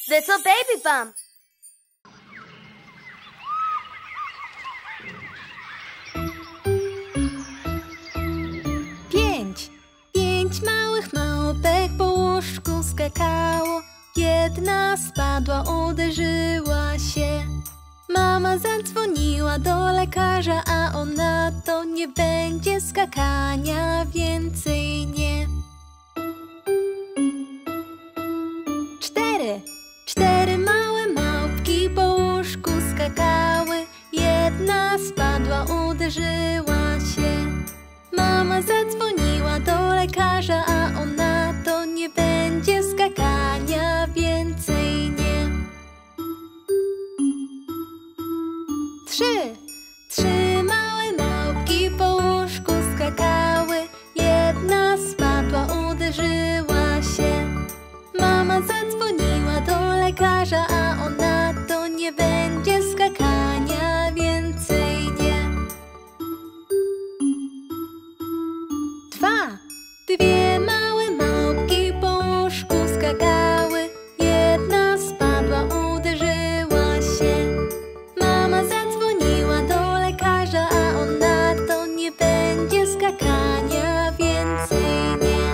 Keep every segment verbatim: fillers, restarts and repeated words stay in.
Little baby bump. Pięć. Pięć małych małpek po łóżku skakało. Jedna spadła, uderzyła się. Mama zadzwoniła do lekarza, a on na to: nie będzie skakania więcej, nie. Cztery. Cztery małe małpki po łóżku skakały. Jedna spadła, uderzyła się. Mama zadzwoniła do lekarza, a on na to: nie będzie skakania więcej, nie. Trzy. Trzy małe małpki po łóżku skakały. Jedna spadła, uderzyła się. Mama zadzwoniła do lekarza, a on na to: nie będzie skakania więcej, nie. Dwa. Dwie małe małpki po łóżku skakały. Jedna spadła, uderzyła się. Mama zadzwoniła do lekarza, a on na to: nie będzie skakania więcej, nie.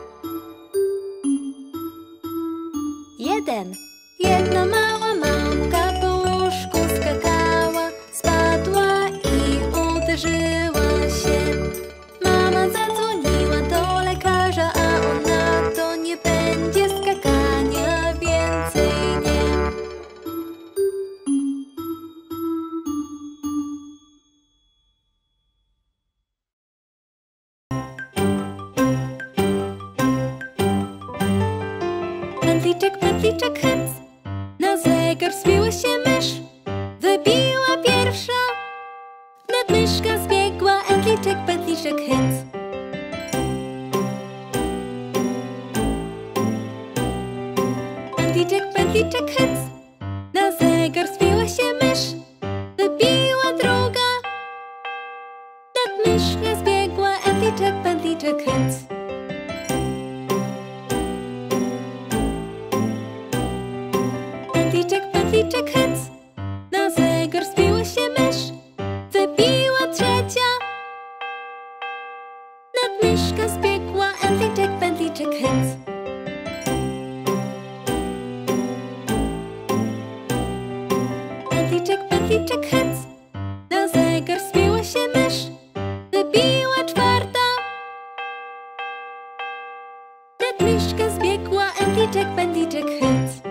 Jeden. Jedna mała małpka po łóżku skakała. Spadła i uderzyła się. Mama zadzwoniła do lekarza, a on na to: nie będzie skakania więcej, nie. Pętliczek, pętliczek, hyc. Na zegar wspięła się mysz. Wybiła pierwsza. Nad myszka zbiegła. Pętliczek, pętliczek, hyc. Pętliczek, pętliczek, hyc. Na zegar wspięła się mysz. Wybiła druga. Nad myszkę zbiegła. Pętliczek, pętliczek, hyc. Pętliczek, pętliczek, hyc. Na zegar wspięła się mysz. Wybiła trzecia. Nad myszka zbiegła. Pętliczek, pętliczek, hyc. Pętliczek, pętliczek, hyc. Na zegar wspięła się mysz. Wybiła czwarta. Nad myszka zbiegła. Pętliczek, pętliczek, hyc.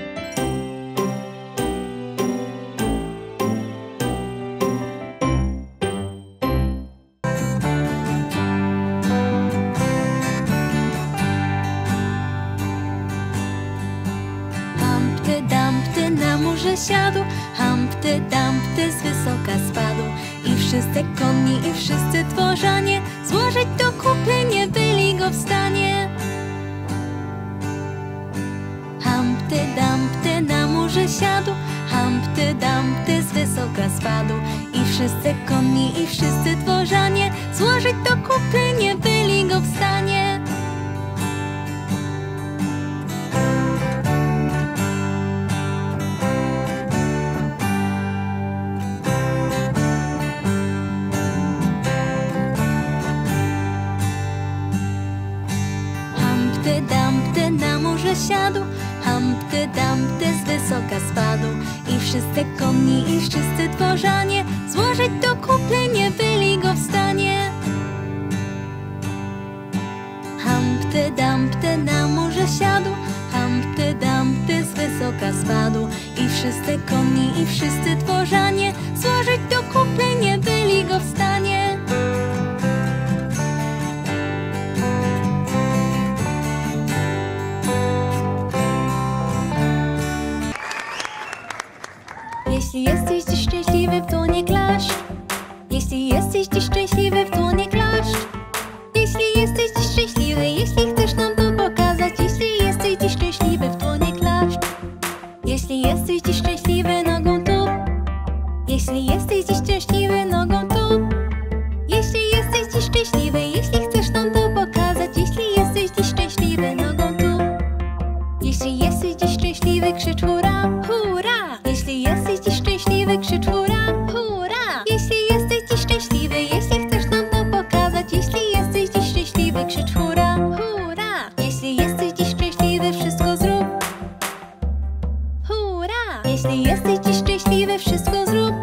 Siadł, Humpty Dumpty z wysoka spadł. I wszyscy konni, i wszyscy tworzanie złożyć do kupy nie byli go w stanie. Humpty Dumpty na murze siadł, Humpty Dumpty z wysoka spadł. I wszyscy konni, i wszyscy tworzanie złożyć do kupy nie byli go w stanie. Siadł, Humpty Dumpty z wysoka spadł. I wszyscy konni, i wszyscy tworzanie złożyć do kupy nie byli go w stanie. Humpty Dumpty na murze siadł, Humpty Dumpty z wysoka spadł. I wszyscy konni, i wszyscy tworzanie złożyć do kupy nie byli go w stanie. Jeśli jesteś dziś szczęśliwy, w dłonie klaszcz. Jeśli jesteś dziś szczęśliwy, w dłonie klaszcz. Jeśli jesteś dziś szczęśliwy, jeśli chcesz nam to pokazać. Jeśli jesteś dziś szczęśliwy, w dłonie klaszcz. Jeśli jesteś dziś szczęśliwy, nogą tu. Jeśli jesteś dziś szczęśliwy, nogą tu. Jeśli jesteś dziś szczęśliwy, jeśli chcesz nam to pokazać. Jeśli jesteś dziś szczęśliwy, nogą tu. Jeśli jesteś dziś szczęśliwy, szczęśliwy, krzycz hurra, hurra! Jeśli jesteś dziś szczęśliwy, krzycz hurra, hurra! Jeśli jesteś dziś szczęśliwy, jeśli chcesz nam to pokazać, jeśli jesteś dziś szczęśliwy, krzycz hurra, hurra! Jeśli jesteś dziś szczęśliwy, wszystko zrób. Hurra! Jeśli jesteś dziś szczęśliwy, wszystko zrób.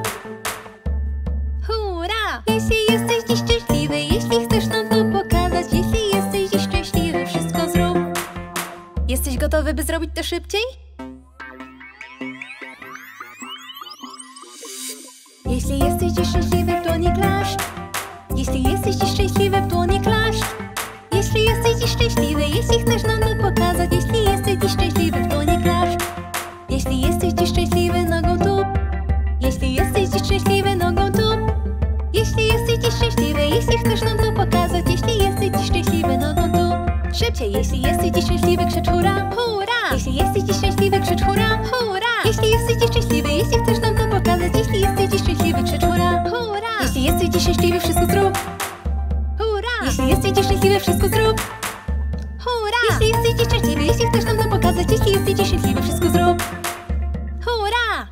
Hurra! Jeśli jesteś dziś szczęśliwy, jeśli chcesz nam to pokazać, jeśli jesteś dziś szczęśliwy, wszystko zrób. Jesteś gotowy, by zrobić to szybciej? Jeśli jesteś dziś szczęśliwy, w dłonie klaszcz. Jeśli jesteś dziś szczęśliwy, w dłonie klaszcz. Jeśli jesteś dziś szczęśliwy, jeśli chcesz nam to pokazać, jeśli jesteś dziś szczęśliwy, w dłonie klaszcz. Jeśli jesteś dziś szczęśliwy, nogą tup. Jeśli jesteś dziś szczęśliwy, nogą tup. Jeśli jesteś dziś szczęśliwy, jeśli chcesz nam to pokazać, jeśli jesteś dziś szczęśliwy, nogą tup. Szybciej, jeśli jesteś dziś szczęśliwy, krzycz hurra, hurra! Jeśli jesteś dziś szczęśliwy, krzycz hurra, hurra! Jeśli jesteś dziś szczęśliwy, jeśli chcesz nam to pokazać, jeśli jesteś dziś szczęśliwy, krzycz hurra, hurra! Jeśli jesteś dziś szczęśliwy, wszystko zrób. Hurra! Jeśli jesteś dziś szczęśliwy, wszystko zrób. Hurra! Jeśli jesteś dziś szczęśliwy, jeśli chcesz nam to pokazać, jeśli jesteś dziś szczęśliwy, wszystko zrób. Hurra!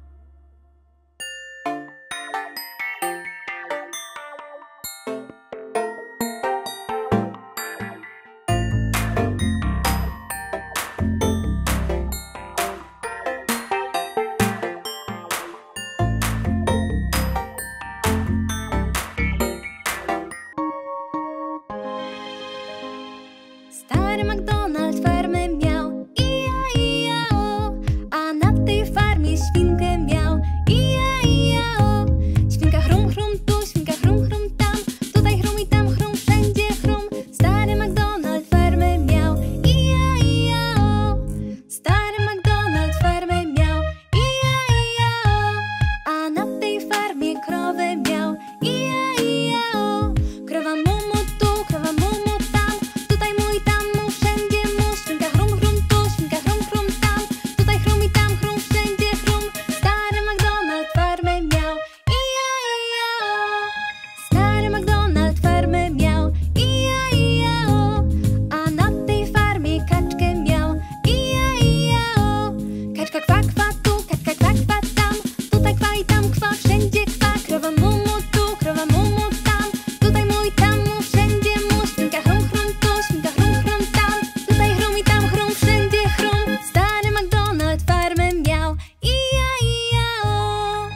Stary McDonald farmę miał, ija, ija, o. A na tej farmie świnkę miał, ija, ija, o. Świnka chrum, chrum tu, świnka chrum, chrum tam. Tutaj chrum i tam chrum, wszędzie chrum. Stary McDonald farmę miał, ija, ija, o. Stary McDonald farmę miał, ija, ija, o. A na tej farmie krowę miał, ija, ija, o. Krowa mu, mu tu, krowa mu, mu tam. Tutaj mój, tam mu, wszędzie mu. Świnka chrum, chrum tu, świnka chrum, chrum tam. Tutaj chrum i tam chrum, wszędzie chrum. Stary McDonald farmę miał, ija, ija, o. Stary McDonald farmę miał, ija, ija, o. A na tej farmie kaczkę miał, ija, ija, o. Kaczka kwa, kwa tu, kaczka kwa, kwa tam. Tutaj kwa i tam kwa, wszędzie kwa. Krowa mu, mu tu, krowa mu, mu tam. Tutaj mój, tam mu, wszędzie mu. Świnka chrum, chrum tu, świnka chrum, chrum tam. Tutaj chrum i tam chrum, wszędzie chrum. Stary McDonald farmę miał, ija, ija, o.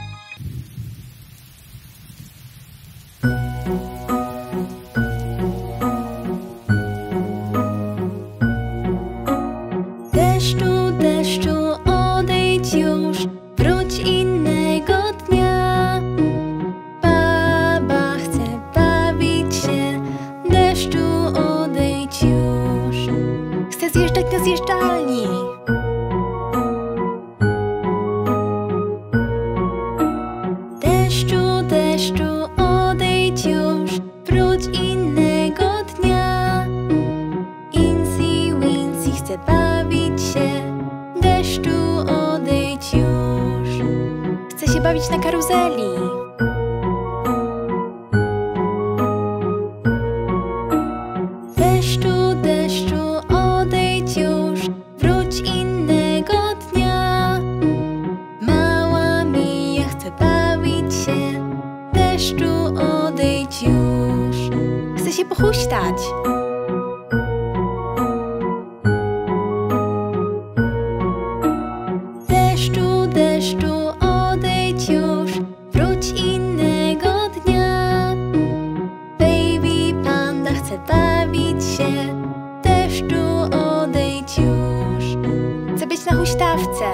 Deszczu, deszczu, odejdź już, wróć innego dnia. Baba chce bawić się, deszczu, odejdź już. Chcę zjeżdżać na zjeżdżalni. Deszczu, deszczu, odejdź już, wróć innego dnia. Insy Winsy chce bawić się, deszczu, odejdź już. Chcę się bawić na karuzeli. Deszczu, deszczu, odejdź już, wróć innego dnia. Mała Mija chce bawić się, deszczu, odejdź już. Chcę się pochuśtać. Deszczu, deszczu, odejdź już, wróć innego dnia. Baby panda chce bawić się, deszczu, odejdź już. Chcę być na huśtawce.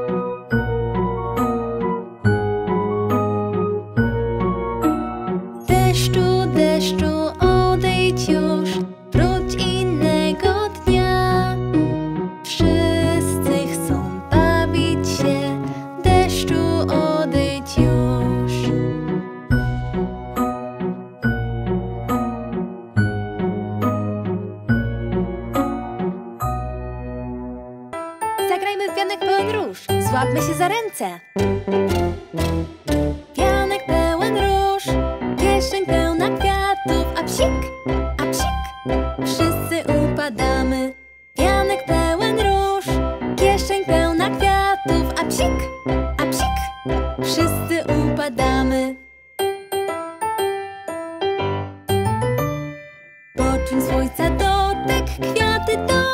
Deszczu, deszczu, odejdź już, wróć innego dnia. Wszyscy chcą bawić się, deszczu, odejdź już. Zagrajmy w wianek pełen róż, złapmy się za ręce. Wianek pełen róż, kieszeń pełna kwiatów, a psik, a psik, wszyscy upadamy. Wianek pełen róż, kieszeń pełna kwiatów.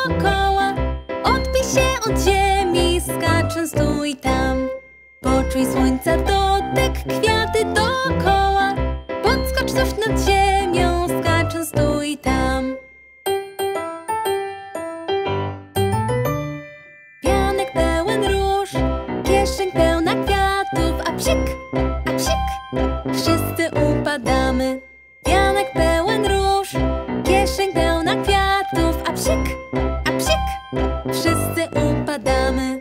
dookoła. Odbij się od ziemi, skacząc tu i tam. Poczuj słońca dotyk, kwiaty dookoła. Podskocz tuż nad ziemią, skacząc tu i tam. Wianek pełen róż, kieszeń pełna kwiatów, a psik, a psik, wszyscy upadamy. Wianek pełen róż, kieszeń pełna kwiatów, a psik, a psik, wszyscy upadamy.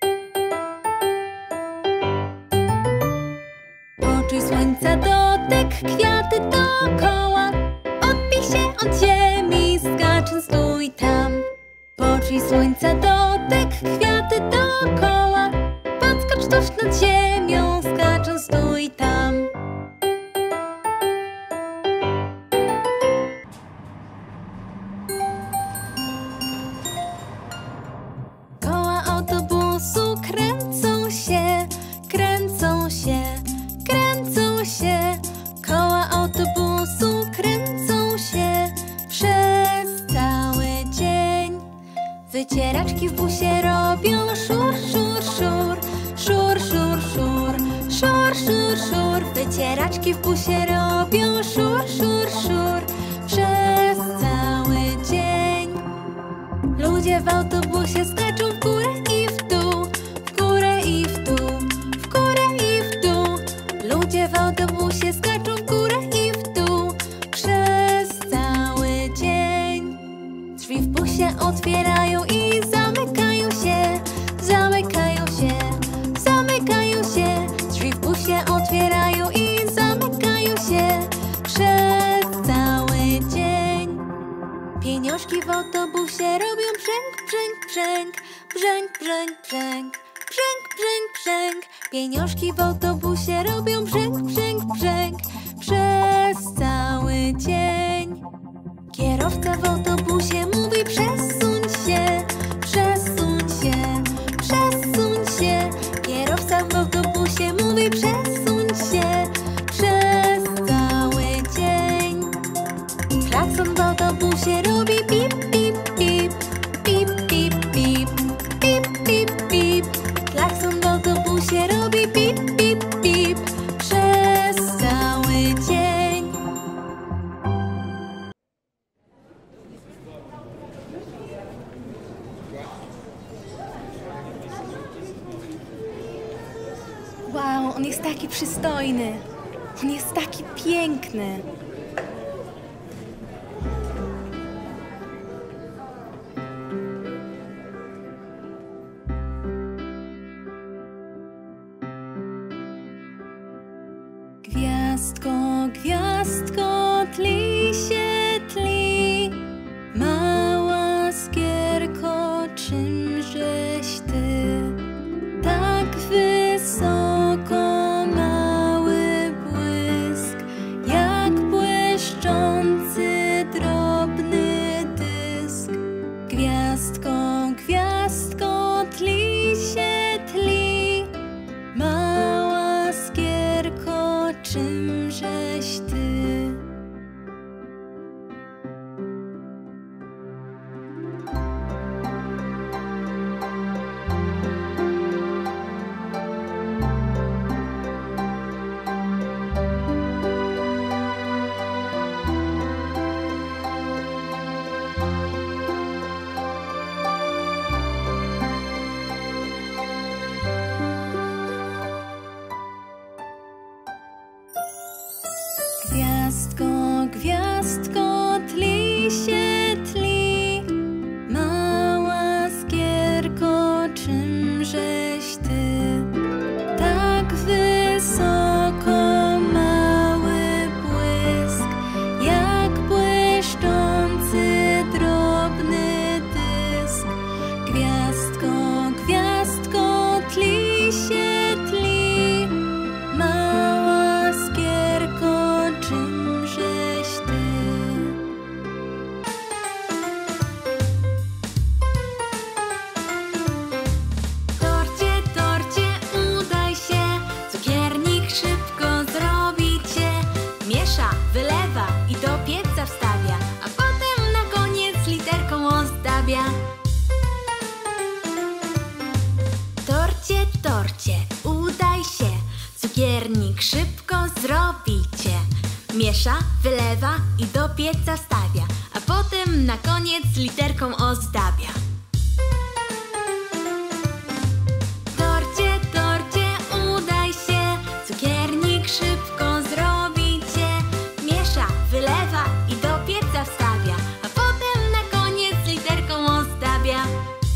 Poczuj słońca dotyk, kwiaty dookoła. Odbij się od ziemi, skacząc tu i tam. Poczuj słońca dotyk, kwiaty dookoła. Podskocz tuż nad ziemią, skacząc tu i tam. Koła autobusu kręcą się, kręcą się, kręcą się. Koła autobusu kręcą się przez cały dzień. Wycieraczki w busie robią szur, szur, szur, szur, szur, szur, szur, szur, szur. Wycieraczki w busie robią szur, szur, szur przez cały dzień. Ludzie w autobusie skaczą w górę i w dół, w górę i w dół, w górę i w dół. Ludzie w autobusie skaczą w górę i w dół przez cały dzień. Drzwi w busie otwierają i zamykają się, zamykają się, zamykają się. Drzwi w busie otwierają i zamykają się przez cały dzień. Pieniążki w autobusie robią brzęk, brzęk, brzęk, brzęk, brzęk, brzęk, brzęk, brzęk, brzęk. Pieniążki w autobusie robią brzęk, brzęk, brzęk przez cały dzień. Kierowca w autobusie mówi: przesuń się, przesuń się, przesuń się. Kierowca w autobusie mówi: przesuń się przez cały dzień. Klakson w autobusie robi pip, pip, pip, pip, pip, pip, pip, pip, pip. Klakson w autobusie robi pip, pip, pip przez cały dzień. Wow, on jest taki przystojny. On jest taki piękny. Gwiazdko, gwiazdko, tli się, tli. Mała skierko, czymżeś ty tak wysoko? Mały błysk, jak błyszczący drobny dysk. Gwiazdko, gwiazdko, tli się, tli. Mała skierko, czymżeś ty? Cukiernik szybko zrobicie. Miesza, wylewa i do pieca stawia, a potem na koniec literką ozdabia. Torcie, torcie, udaj się, cukiernik szybko zrobicie. Miesza, wylewa i do pieca wstawia, a potem na koniec literką ozdabia.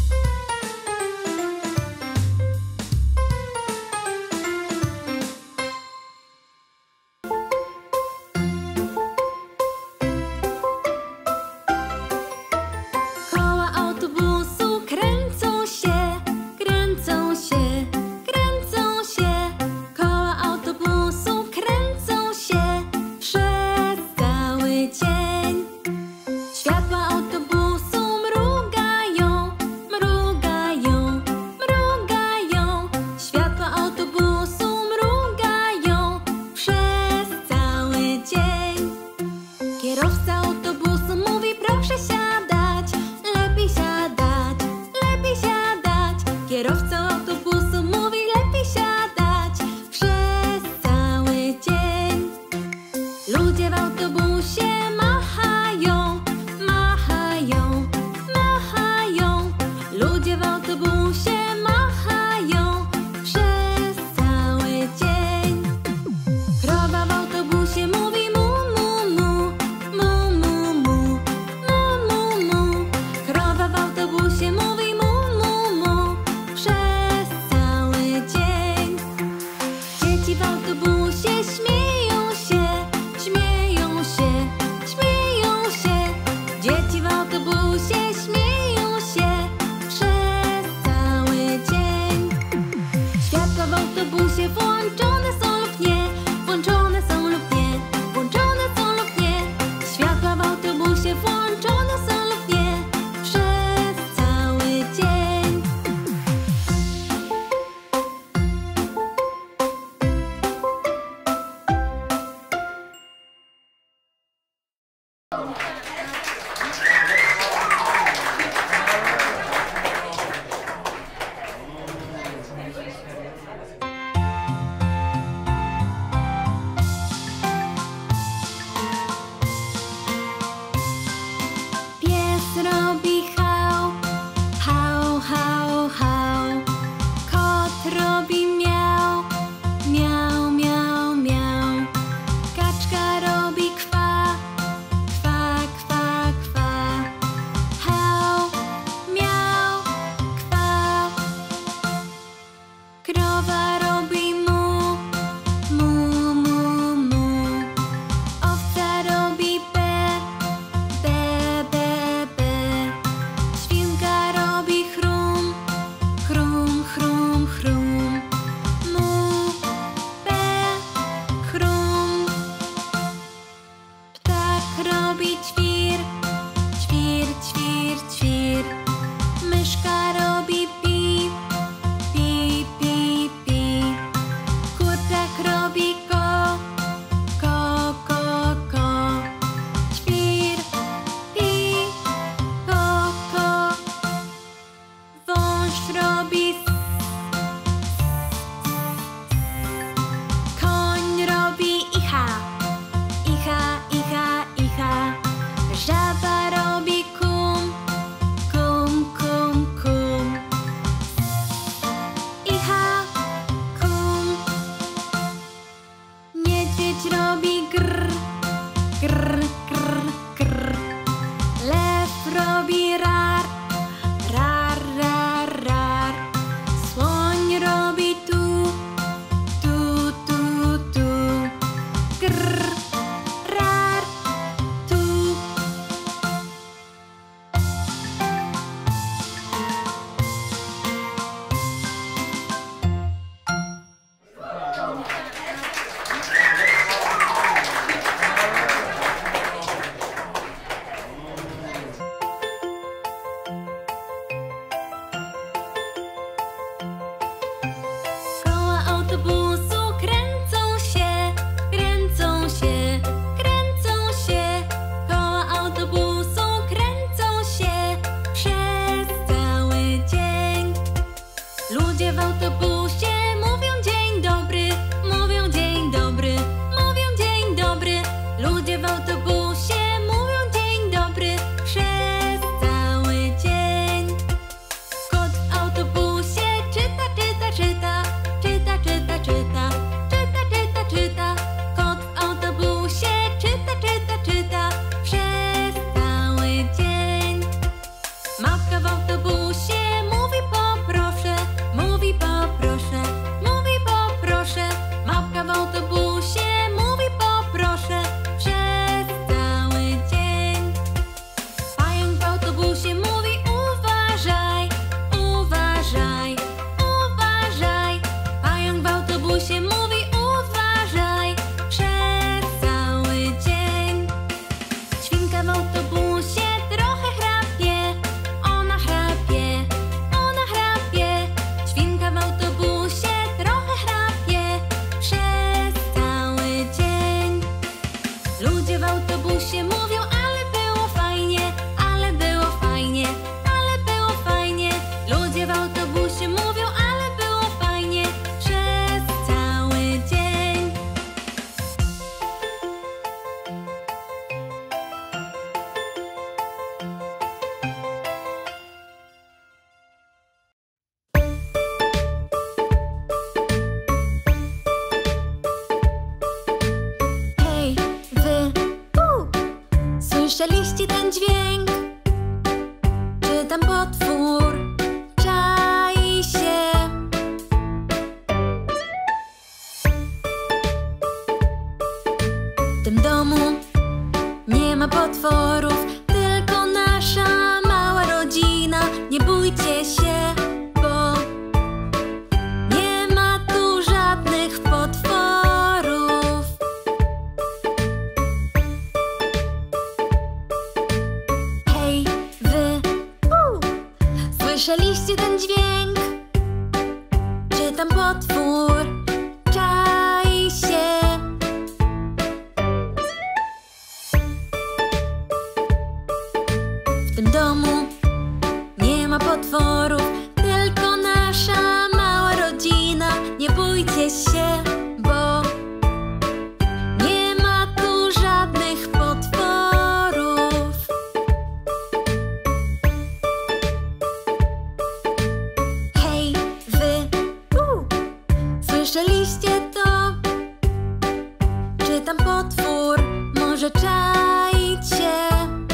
Koła autobusu kręcą się, kręcą się, kręcą się. Koła autobusu kręcą się przez cały dzień. Światła autobusu mrugają, mrugają, mrugają. Światła autobusu mrugają przez cały dzień. Kierowca autobusu mówi: proszę siadać, lepiej siadać, lepiej siadać. Kierowca autobusu mówi: lepiej siadać przez cały dzień. Ludzie w autobusie machają, machają, machają. Ludzie w autobusie machają przez cały dzień. Krowa w autobusie mówi: mu, mu, mu, mu, mu, mu, mu, mu, mu. Krowa w autobusie mówi: mu, mu, mu przez cały dzień. Dzieci w autobusie śmieją się, śmieją się, śmieją się. Dzieci w autobusie śmieją się przez cały dzień. Światła w autobusie włączone są lub nie, włączone są lub nie, włączone są lub nie. Światła w autobusie włączone są lub nie przez cały dzień. Pies robi hał, hał, hał, hał. Kot robi miał, miał, miał, miał. Kaczka robi kwa, kwa, kwa, kwa. Hał, miał, kwa. Krowa robi mu, mu, mu, mu. Owca robi be, be, be, be. Świnka robi chrum, chrum, chrum, chrum. Mu, be, chrum. Ptak robi ćwir, ćwir, ćwir, ćwir. Myszka robi pi, pi, pi, pi. Kurczak robi ko, ko, ko, ko. Ćwir, pi, ko, ko. Wąż robi s, koń robi icha, icha, icha, icha. Żaba robi kum, kum, kum, kum. Icha, kum. Niedźwiedź robi grr, grr, grr, grr. Lew robi rar, rar, rar, rar. Słoń robi tu, tu, tu, tu. Grr, rar, tu. Koła autobusu kręcą się, kręcą się, kręcą się. Koła autobusu kręcą się przez cały dzień. Ludzie w autobusie mówią dzień dobry, mówią dzień dobry. Słyszeliście ten dźwięk? Czy tam potwór czai się? W tym domu nie ma potworów, tylko nasza mała rodzina. Nie bójcie się, bo nie ma tu żadnych potworów. Hej, wy, uh, słyszeliście ten dźwięk? Czy tam potwór czai się? W tym domu nie ma potworów, tylko nasza mała rodzina. Nie bójcie się, bo nie ma tu żadnych potworów. Hej, wy, uh, słyszeliście to? Czy tam potwór może czaić się?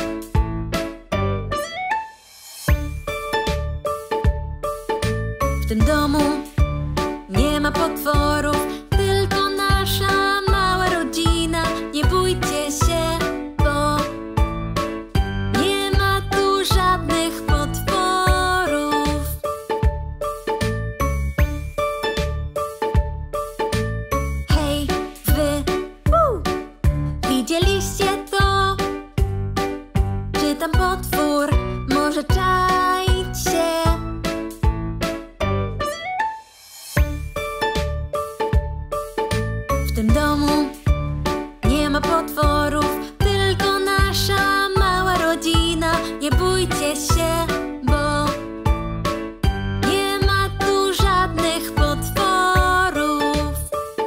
W tym domu nie ma potworów, tylko nasza mała rodzina. Nie bójcie się, bo nie ma tu żadnych potworów. Hej, wy, uh, widzieliście to? Czy tam potwór może czaić się? W tym domu nie ma potworów, tylko nasza mała rodzina. Nie bójcie się, bo nie ma tu żadnych potworów.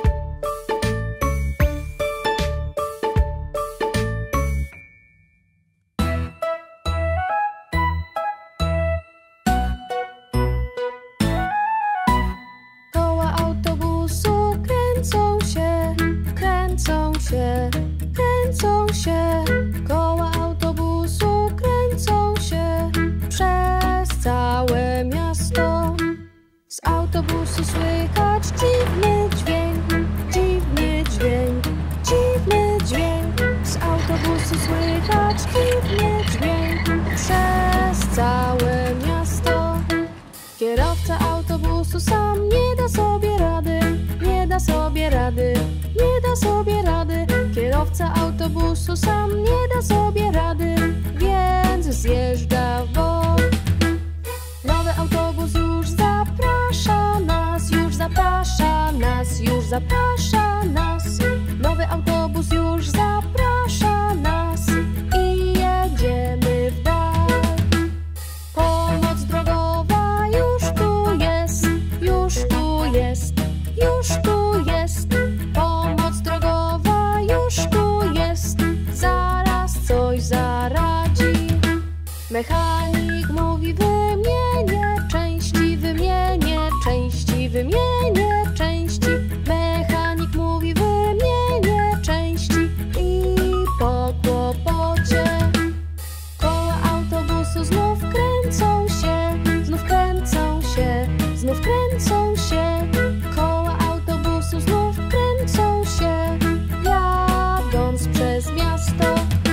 Koła autobusu kręcą się, kręcą się, kręcą się. Koła autobusu kręcą się przez całe miasto. Z autobusu słychać dziwny dźwięk, dziwny dźwięk, dziwny dźwięk. Z autobusu słychać dziwny dźwięk przez całe miasto. Kierowca autobusu sam nie da sobie rady, nie da sobie rady, nie da sobie rady. Kierowca autobusu sam nie da sobie rady, więc zjeżdża w bok. Nowy autobus już zaprasza nas, już zaprasza nas, już zaprasza nas. Nowy autobus już zaprasza nas i jedziemy w dal. Pomoc drogowa już tu jest, już tu jest, już tu jest. Pomoc drogowa już tu jest, zaraz coś zaradzi. Mechanik mówi wymienię części, wymienię części, wymienię części. Mechanik mówi wymienię części i po kłopocie. Koła autobusu znów kręcą się, znów kręcą się, znów kręcą się. Koła autobusu znów kręcą się, jadąc przez miasto.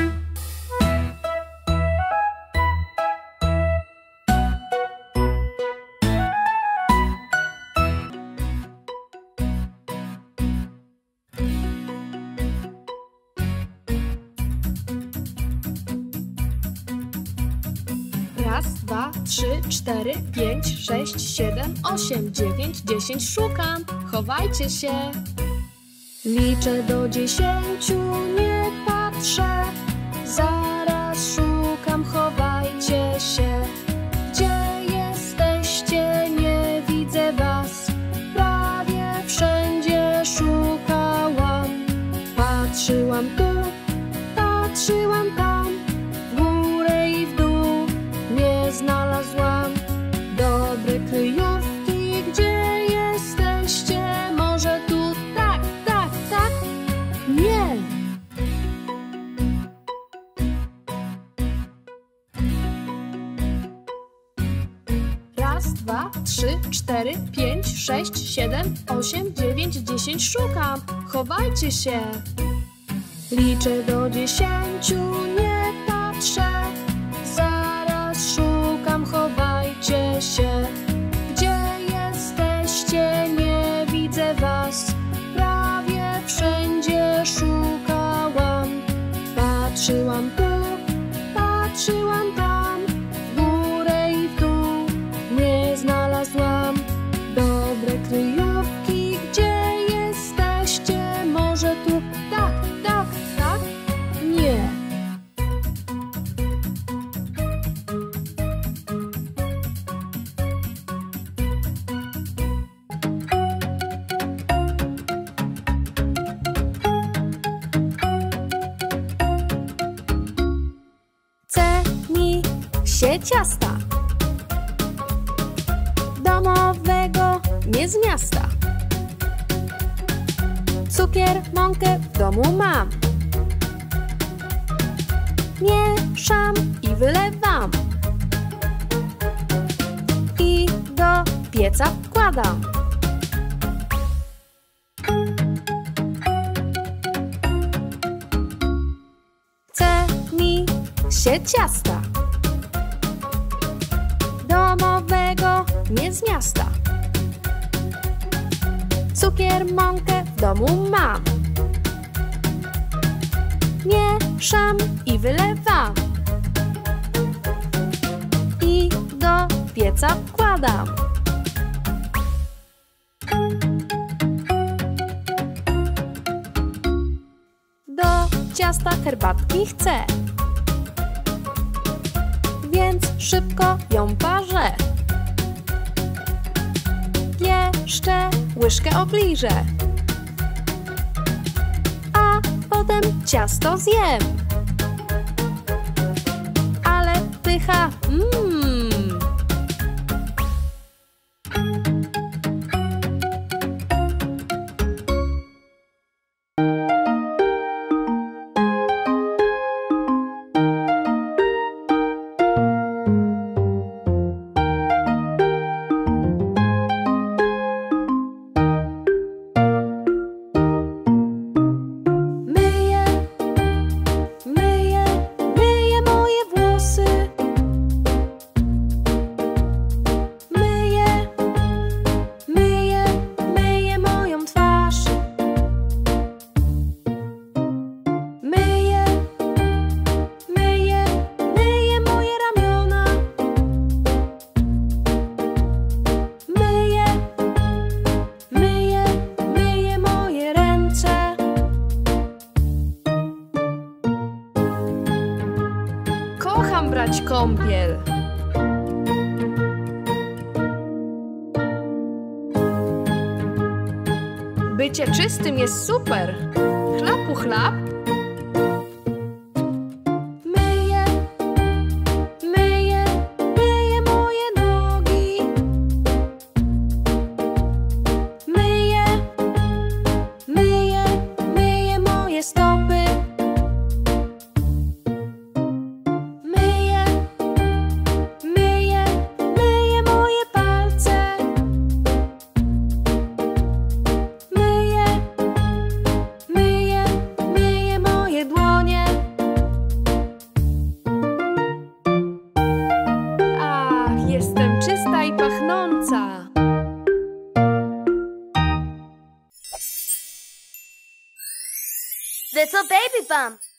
Raz, dwa, trzy, cztery, pięć, sześć, siedem, osiem, dziewięć, dziesięć. Szukam, chowajcie się. Liczę do dziesięciu, nie patrzę. Zaraz szukam, chowajcie się. Gdzie jesteście? Nie widzę was. Prawie wszędzie szukałam. Patrzyłam tu, patrzyłam tam, w górę i w dół. Nie znalazłam dobrej kryjówki. Gdzie jesteście? Może tu? Tak, tak, tak. Nie. Raz, dwa, trzy, cztery, pięć, sześć, siedem, osiem, dziewięć, dziesięć. Szukam, chowajcie się. Liczę do dziesięciu, nie patrzę. Zaraz szukam, chowajcie się. Gdzie jesteście? Nie widzę was. Prawie wszędzie szukałam. Patrzyłam tu, patrzyłam tam, w górę i w dół. Nie znalazłam. Dobre kryjówki, gdzie jesteście? Może tu? Tak, tak, tak? Nie. Ceni się ciasta domowego, nie z miasta. Cukier, mąkę w domu mam. Mieszam i wylewam. I do pieca wkładam. Ceni się ciasta domowego, nie z miasta. Cukier, mąkę w domu mam. Mieszam i wylewam. I do pieca wkładam. Do ciasta herbatki chcę, więc szybko ją parzę. Jeszcze łyżkę obliżę, a potem ciasto zjem. Ale pycha, mmm. Kocham brać kąpiel. Bycie czystym jest super. Chlapu chlap. Myję, myję, myję moje nogi. Myję, myję, myję moje stopy. Jestem czysta i pachnąca. Little baby bump.